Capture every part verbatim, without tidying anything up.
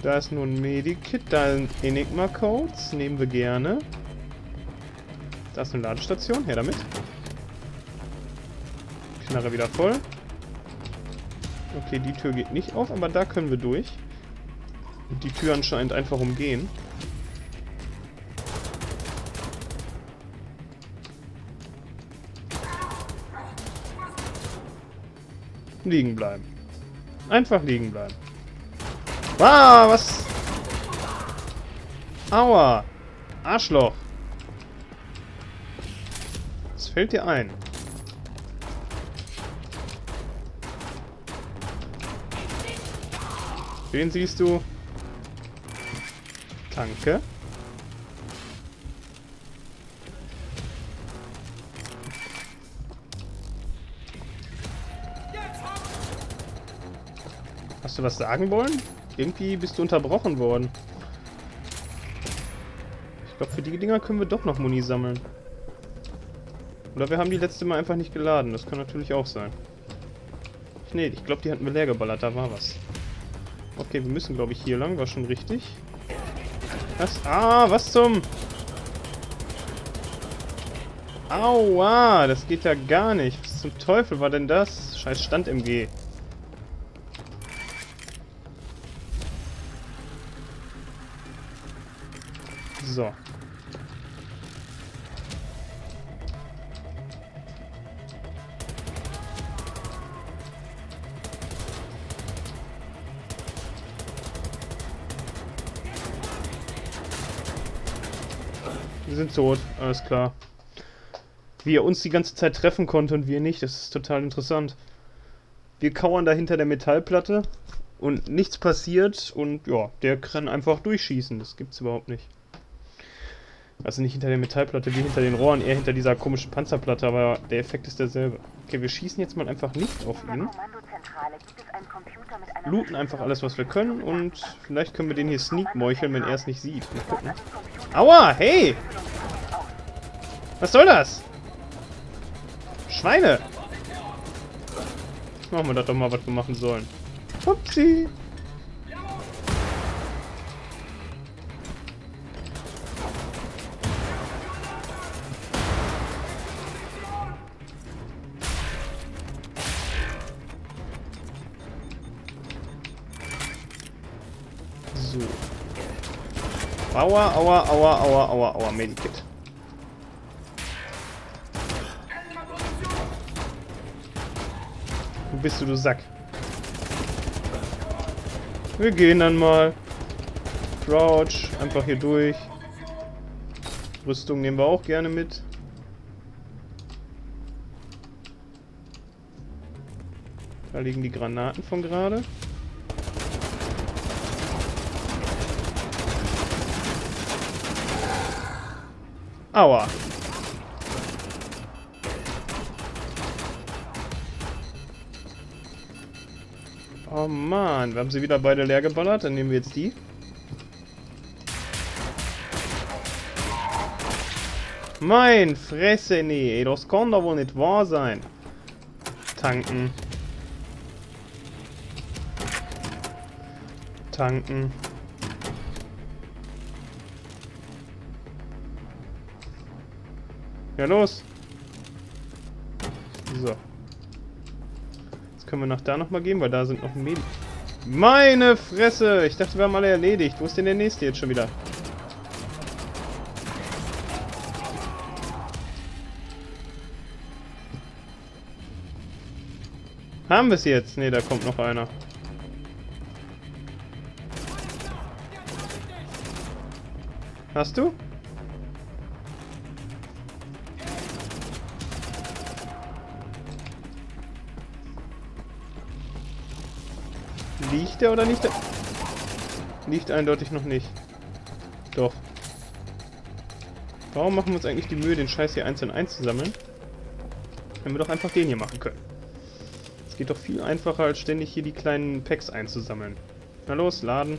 Da ist nur ein Medikit, da sind Enigma-Codes, nehmen wir gerne. Da ist eine Ladestation, her damit. Knarre wieder voll. Okay, die Tür geht nicht auf, aber da können wir durch. Und die Tür anscheinend einfach umgehen. Liegen bleiben. Einfach liegen bleiben. Wow, was? Aua. Arschloch. Was fällt dir ein? Wen siehst du? Danke. Hast du was sagen wollen? Irgendwie bist du unterbrochen worden. Ich glaube, für die Dinger können wir doch noch Muni sammeln. Oder wir haben die letzte Mal einfach nicht geladen. Das kann natürlich auch sein. Nee, ich glaube, die hatten wir leer geballert. Da war was. Okay, wir müssen, glaube ich, hier lang. War schon richtig. Was? Ah, was zum... Aua, das geht ja gar nicht. Was zum Teufel war denn das? Scheiß Stand-M G. So. Wir sind tot, alles klar. Wie er uns die ganze Zeit treffen konnte und wir nicht, das ist total interessant. Wir kauern da hinter der Metallplatte und nichts passiert und ja, der kann einfach durchschießen, das gibt's überhaupt nicht. Also nicht hinter der Metallplatte, wie hinter den Rohren, eher hinter dieser komischen Panzerplatte, aber der Effekt ist derselbe. Okay, wir schießen jetzt mal einfach nicht auf ihn. Looten einfach alles, was wir können und vielleicht können wir den hier sneak-meucheln, wenn er es nicht sieht. Mal gucken. Aua, hey! Was soll das? Schweine! Machen wir das doch mal, was wir machen sollen. Upsi! So. Aua, aua, aua, aua, aua, aua, Medikit. Wo bist du, du Sack? Wir gehen dann mal. Crouch, einfach hier durch. Rüstung nehmen wir auch gerne mit. Da liegen die Granaten von gerade. Aua. Oh Mann, wir haben sie wieder beide leer geballert. Dann nehmen wir jetzt die. Mein Fresse, nee, das kann doch wohl nicht wahr sein. Tanken. Tanken. Ja, los. So. Jetzt können wir nach da nochmal gehen, weil da sind noch Medi... Meine Fresse! Ich dachte, wir haben alle erledigt. Wo ist denn der nächste jetzt schon wieder? Haben wir es jetzt? Ne, da kommt noch einer. Hast du? Liegt der oder nicht? Liegt eindeutig noch nicht. Doch. Warum machen wir uns eigentlich die Mühe, den Scheiß hier einzeln einzusammeln? Wenn wir doch einfach den hier machen können. Es geht doch viel einfacher, als ständig hier die kleinen Packs einzusammeln. Na los, laden.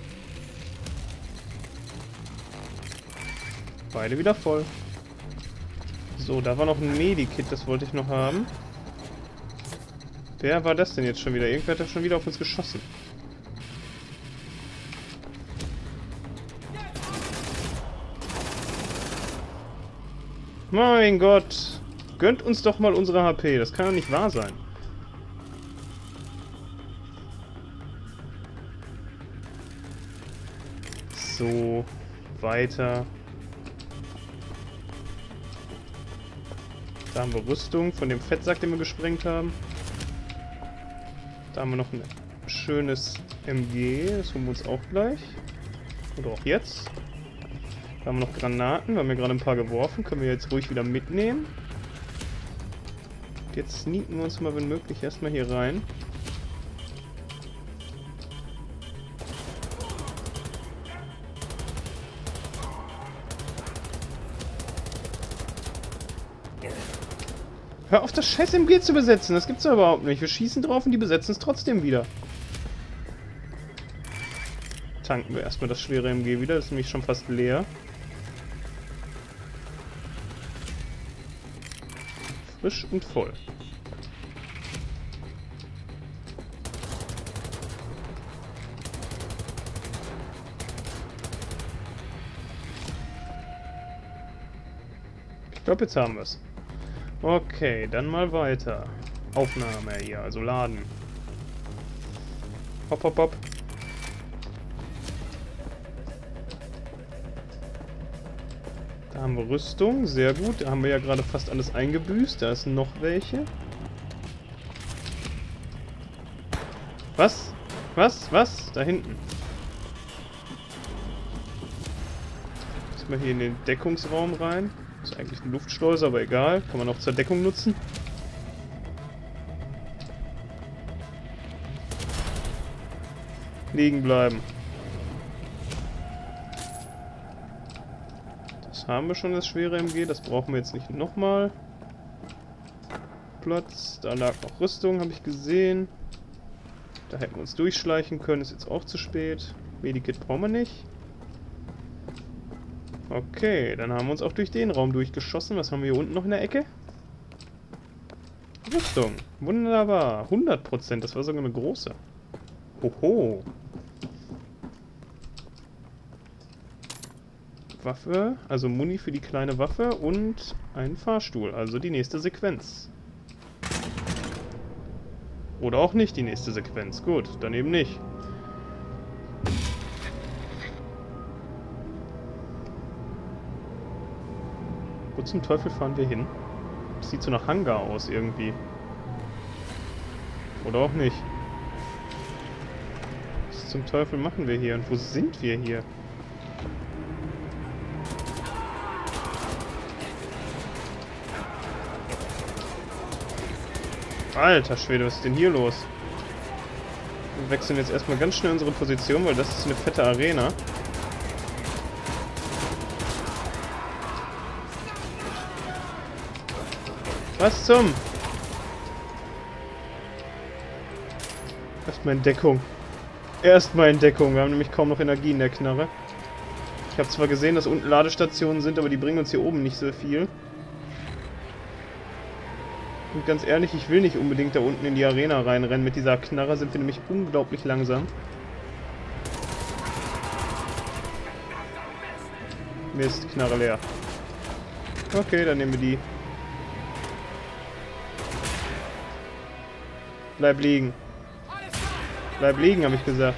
Beide wieder voll. So, da war noch ein Medikit, das wollte ich noch haben. Wer war das denn jetzt schon wieder? Irgendwer hat da schon wieder auf uns geschossen. Mein Gott. Gönnt uns doch mal unsere H P. Das kann doch nicht wahr sein. So. Weiter. Da haben wir Rüstung von dem Fettsack, den wir gesprengt haben. Da haben wir noch ein schönes M G. Das holen wir uns auch gleich. Oder auch jetzt. Da haben wir noch Granaten. Wir haben ja gerade ein paar geworfen. Können wir jetzt ruhig wieder mitnehmen. Jetzt sneaken wir uns mal, wenn möglich, erstmal hier rein. Hör auf, das scheiß M G zu besetzen. Das gibt's doch überhaupt nicht. Wir schießen drauf und die besetzen es trotzdem wieder. Tanken wir erstmal das schwere M G wieder. Das ist nämlich schon fast leer. Frisch und voll. Ich glaube, jetzt haben wir es. Okay, dann mal weiter. Aufnahme hier, also laden. Hopp, hopp, hopp. Da haben wir Rüstung, sehr gut. Da haben wir ja gerade fast alles eingebüßt. Da ist noch welche. Was? Was? Was? Da hinten. Jetzt mal hier in den Deckungsraum rein. Das ist eigentlich eine Luftschleuse, aber egal. Kann man auch zur Deckung nutzen. Liegen bleiben. Das haben wir schon, das schwere M G. Das brauchen wir jetzt nicht nochmal. Platz. Da lag noch Rüstung, habe ich gesehen. Da hätten wir uns durchschleichen können. Ist jetzt auch zu spät. Medikit brauchen wir nicht. Okay, dann haben wir uns auch durch den Raum durchgeschossen. Was haben wir hier unten noch in der Ecke? Rüstung. Wunderbar. hundert Prozent. Das war sogar eine große. Hoho. Waffe. Also Muni für die kleine Waffe und ein Fahrstuhl. Also die nächste Sequenz. Oder auch nicht die nächste Sequenz. Gut, dann eben nicht. Wo zum Teufel fahren wir hin? Das sieht so nach Hangar aus irgendwie. Oder auch nicht. Was zum Teufel machen wir hier? Und wo sind wir hier? Alter Schwede, was ist denn hier los? Wir wechseln jetzt erstmal ganz schnell unsere Position, weil das ist eine fette Arena. Was zum? Erstmal in Deckung. Erstmal in Deckung. Wir haben nämlich kaum noch Energie in der Knarre. Ich habe zwar gesehen, dass unten Ladestationen sind, aber die bringen uns hier oben nicht so viel. Und ganz ehrlich, ich will nicht unbedingt da unten in die Arena reinrennen. Mit dieser Knarre sind wir nämlich unglaublich langsam. Mist, Knarre leer. Okay, dann nehmen wir die. Bleib liegen. Bleib liegen, habe ich gesagt.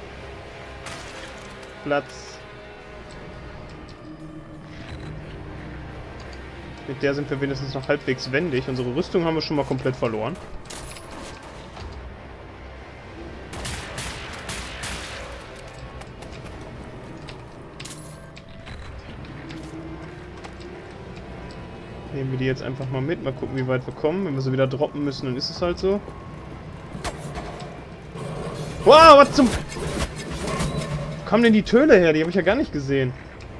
Platz. Mit der sind wir wenigstens noch halbwegs wendig. Unsere Rüstung haben wir schon mal komplett verloren. Nehmen wir die jetzt einfach mal mit. Mal gucken, wie weit wir kommen. Wenn wir sie wieder droppen müssen, dann ist es halt so. Wow, was zum... Wo kam denn die Töle her? Die habe ich ja gar nicht gesehen.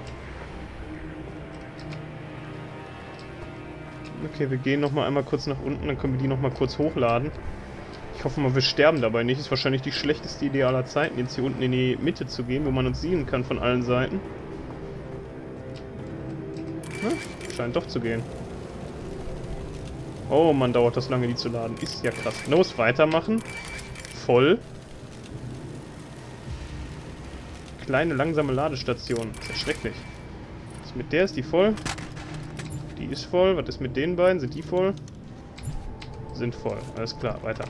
Okay, wir gehen nochmal einmal kurz nach unten, dann können wir die nochmal kurz hochladen. Ich hoffe mal, wir sterben dabei nicht. Ist wahrscheinlich die schlechteste Idee aller Zeiten, jetzt hier unten in die Mitte zu gehen, wo man uns sehen kann von allen Seiten. Na, scheint doch zu gehen. Oh Mann, dauert das lange, die zu laden. Ist ja krass. Los, weitermachen. Voll. Kleine, langsame Ladestation. Das ist ja schrecklich. Mit der ist die voll. Die ist voll. Was ist mit den beiden? Sind die voll? Sind voll. Alles klar, weiter.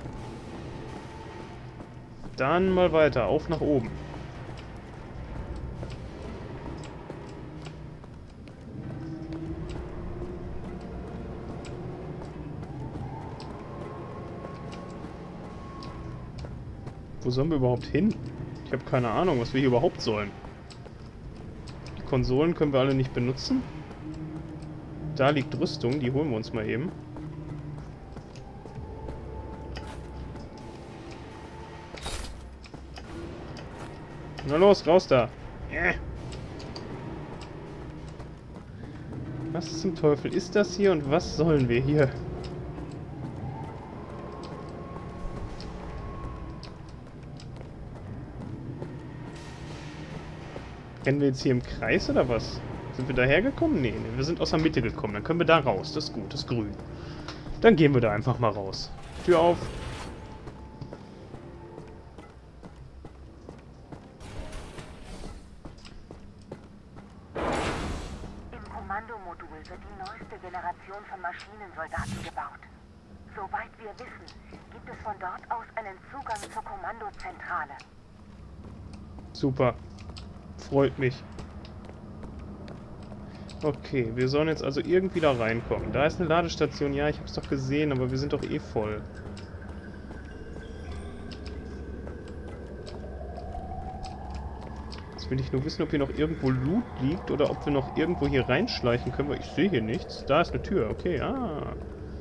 Dann mal weiter. Auf nach oben. Wo sollen wir überhaupt hin? Ich habe keine Ahnung, was wir hier überhaupt sollen. Die Konsolen können wir alle nicht benutzen. Da liegt Rüstung, die holen wir uns mal eben. Na los, raus da. Äh. Was zum Teufel ist das hier und was sollen wir hier? Rennen wir jetzt hier im Kreis oder was? Sind wir daher gekommen? Nee, nee, wir sind aus der Mitte gekommen. Dann können wir da raus. Das ist gut, das ist grün. Dann gehen wir da einfach mal raus. Tür auf. Im Kommandomodul wird die neueste Generation von Maschinensoldaten gebaut. Soweit wir wissen, gibt es von dort aus einen Zugang zur Kommandozentrale. Super. Freut mich. Okay, wir sollen jetzt also irgendwie da reinkommen. Da ist eine Ladestation. Ja, ich hab's doch gesehen, aber wir sind doch eh voll. Jetzt will ich nur wissen, ob hier noch irgendwo Loot liegt oder ob wir noch irgendwo hier reinschleichen können, weil ich sehe hier nichts. Da ist eine Tür. Okay, ah.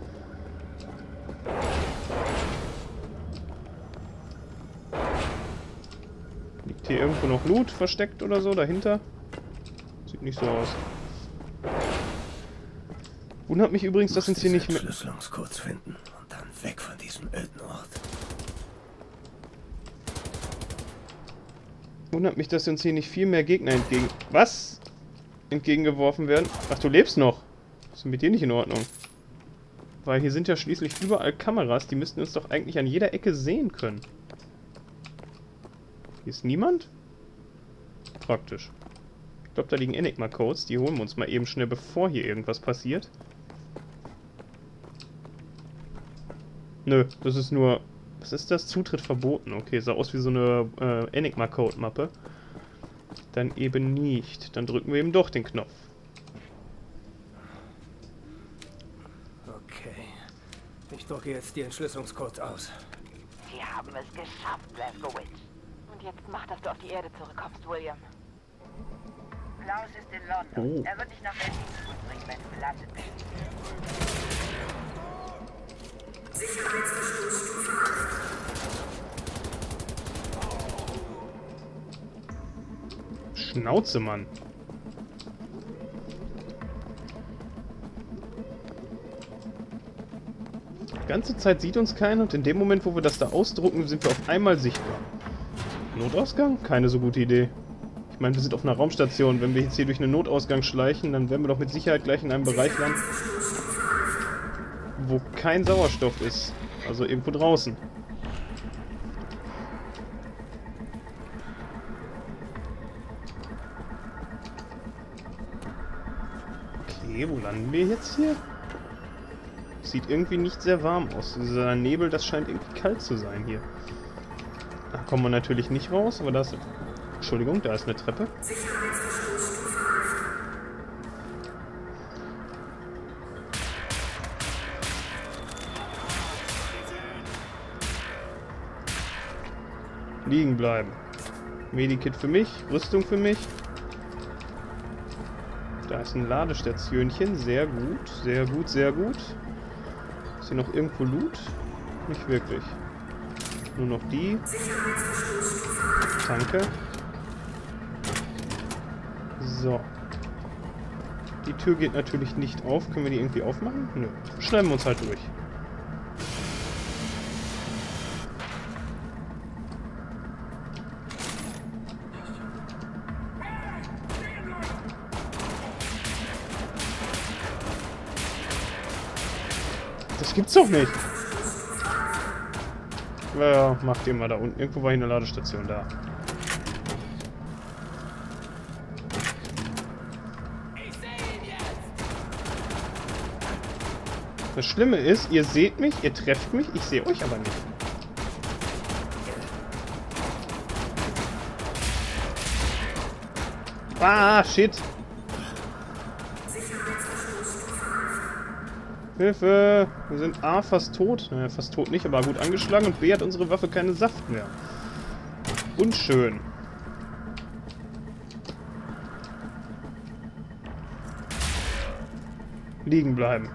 Liegt hier irgendwo noch Loot versteckt oder so dahinter? Sieht nicht so aus. Wundert mich übrigens, dass uns hier nicht mehr... Verschlüsselungscodes finden und dann weg von diesem öden Ort. Wundert mich, dass uns hier nicht viel mehr Gegner entgegen... Was? Entgegengeworfen werden? Ach, du lebst noch. Was ist mit dir nicht in Ordnung? Weil hier sind ja schließlich überall Kameras, die müssten uns doch eigentlich an jeder Ecke sehen können. Hier ist niemand? Praktisch. Ich glaube, da liegen Enigma-Codes. Die holen wir uns mal eben schnell, bevor hier irgendwas passiert. Nö, das ist nur... Was ist das? Zutritt verboten. Okay, sah aus wie so eine äh, Enigma-Code-Mappe. Dann eben nicht. Dann drücken wir eben doch den Knopf. Okay. Ich drücke jetzt die Entschlüsselungscodes aus. Sie haben es geschafft, Blazkowicz. Und jetzt mach, dass du auf die Erde zurückkommst, William. Klaus ist in London. Oh. Er wird dich nach Berlin zurückbringen, wenn du gelandet bist. Sicherheitsverstoßstufe acht. Schnauze, Mann. Die ganze Zeit sieht uns keiner und in dem Moment, wo wir das da ausdrucken, sind wir auf einmal sichtbar. Notausgang? Keine so gute Idee. Ich meine, wir sind auf einer Raumstation. Wenn wir jetzt hier durch einen Notausgang schleichen, dann werden wir doch mit Sicherheit gleich in einem Bereich landen, wo kein Sauerstoff ist. Also irgendwo draußen. Okay, wo landen wir jetzt hier? Sieht irgendwie nicht sehr warm aus. Dieser Nebel, das scheint irgendwie kalt zu sein hier. Da kommen wir natürlich nicht raus, aber da ist... Entschuldigung, da ist eine Treppe. Liegen bleiben. Medikit für mich, Rüstung für mich. Da ist ein Ladestationchen. Sehr gut, sehr gut, sehr gut. Ist hier noch irgendwo Loot? Nicht wirklich. Nur noch die. Danke. So. Die Tür geht natürlich nicht auf. Können wir die irgendwie aufmachen? Nö. Schneiden wir uns halt durch. Das gibt's doch nicht. Ja, macht ihr mal da unten. Irgendwo war hier eine Ladestation da. Das Schlimme ist, ihr seht mich, ihr trefft mich, ich sehe euch aber nicht. Ah, shit. Hilfe! Wir sind A, fast tot. Naja, fast tot nicht, aber gut angeschlagen. Und B, hat unsere Waffe keine Saft mehr. Unschön. Liegen bleiben.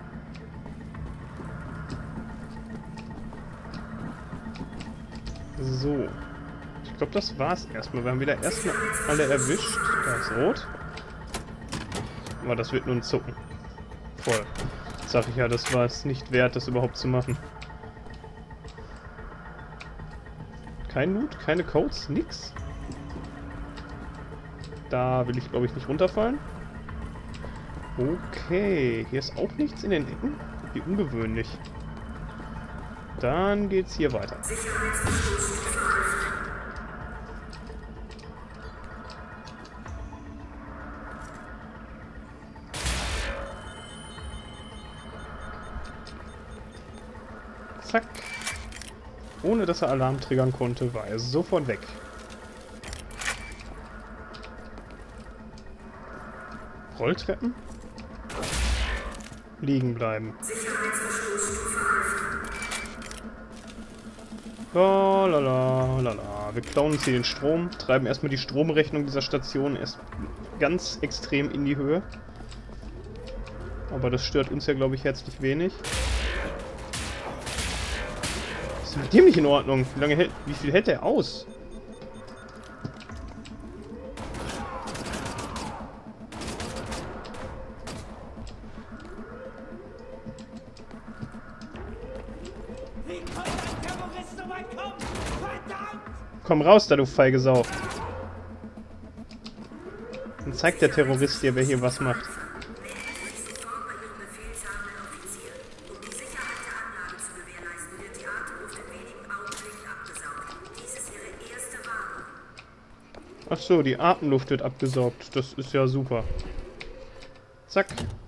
So. Ich glaube, das war's erstmal. Wir haben wieder erstmal alle erwischt. Da ist rot. Aber das wird nur ein Zucken. Voll. Sag ich ja, das war es nicht wert, das überhaupt zu machen. Kein Loot, keine Codes, nix. Da will ich, glaube ich, nicht runterfallen. Okay, hier ist auch nichts in den Ecken. Wie ungewöhnlich. Dann geht's hier weiter. Zack. Ohne dass er Alarm triggern konnte, war er sofort weg. Rolltreppen? Liegen bleiben. La la la la la. Wir klauen uns hier den Strom, treiben erstmal die Stromrechnung dieser Station erst ganz extrem in die Höhe. Aber das stört uns ja, glaube ich, herzlich wenig. Was ist mit dem nicht in Ordnung? Wie lange hält, wie viel hält der aus? Komm raus, da du feige Sau. Dann zeigt der Terrorist dir, wer hier was macht. Ach so, die Atemluft wird abgesaugt. Das ist ja super. Zack.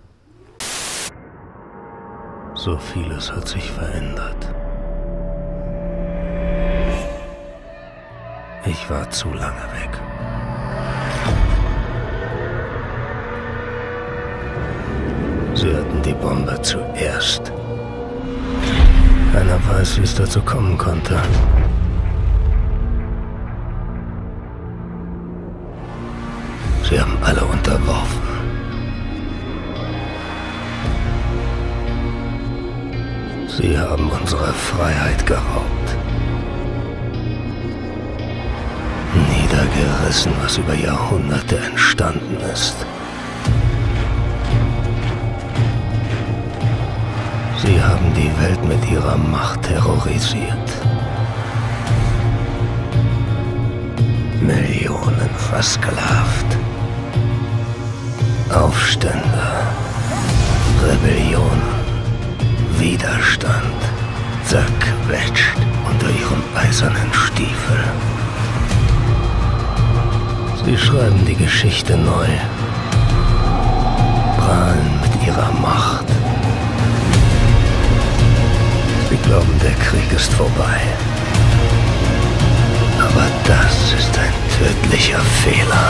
So vieles hat sich verändert. Ich war zu lange weg. Sie hatten die Bombe zuerst. Keiner weiß, wie es dazu kommen konnte. Sie haben alle unterworfen. Sie haben unsere Freiheit geraubt. Niedergerissen, was über Jahrhunderte entstanden ist. Sie haben die Welt mit ihrer Macht terrorisiert. Millionen versklavt. Aufstände, Rebellion, Widerstand, zerquetscht unter ihrem eisernen Stiefel. Sie schreiben die Geschichte neu, prahlen mit ihrer Macht. Sie glauben, der Krieg ist vorbei. Aber das ist ein tödlicher Fehler.